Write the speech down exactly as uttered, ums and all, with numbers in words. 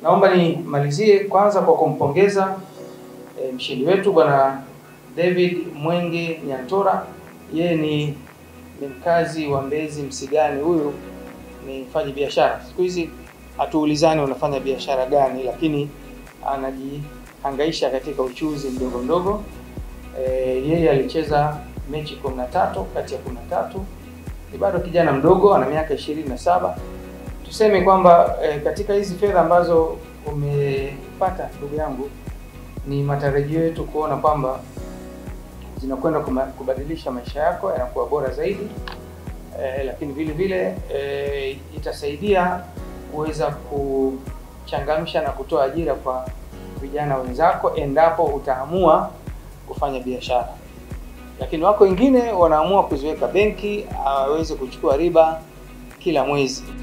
Naomba nimalizie kwanza kwa kumpongeza e, mshindi wetu bwana David Mwenge Nyantora. Yeye ni, ni mkazi wa Mbezi Msigani. Huyu ni mfanya biashara. Siku hizi hatuulizani unafanya biashara gani, lakini anajihangaisha katika uchuzi mdogo mdogo. E, yeye alicheza mechi kumi na tatu kati ya kumi na tatu. Ni bado kijana mdogo, ana miaka ishirini na saba. Tuseme kwamba e, katika hizi fedha ambazo umepata ndugu yangu, ni matarajio yetu kuona kwamba zinakwenda kubadilisha maisha yako, yanakuwa bora zaidi. E, lakini vile vile e, itasaidia kuweza kuchangamsha na kutoa ajira kwa vijana wenzako endapo utaamua kufanya biashara. Lakini wako wengine wanaamua kuziweka benki aweze kuchukua riba kila mwezi.